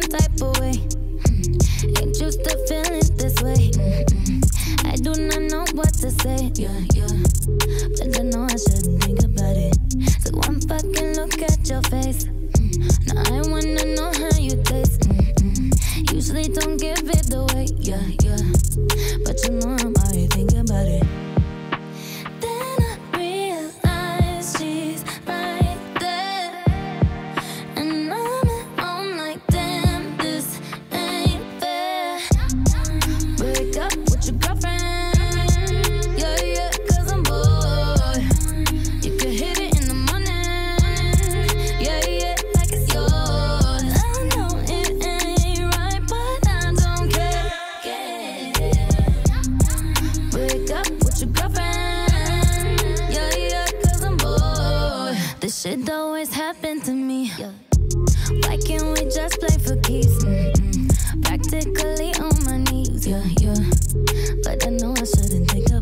type of way. Ain't used to feeling this way. I do not know what to say, yeah. But I know I shouldn't think about it. So one fucking look at your face. Now I wanna know how you taste. Usually don't give it away, yeah. But you know I'm already thinking about it. Then I realize she's right there, and I'm at home like, damn, this ain't fair. Break up with your girlfriend, yeah, 'cause I'm bored. You can hit it in the morning, yeah, like it's yours. I know it ain't right, but I don't care. Break up with your girlfriend, yeah, 'cause I'm bored. This shit always happened to me. Why can't we just play for keeps? Practically on my knees, yeah. But I know I shouldn't think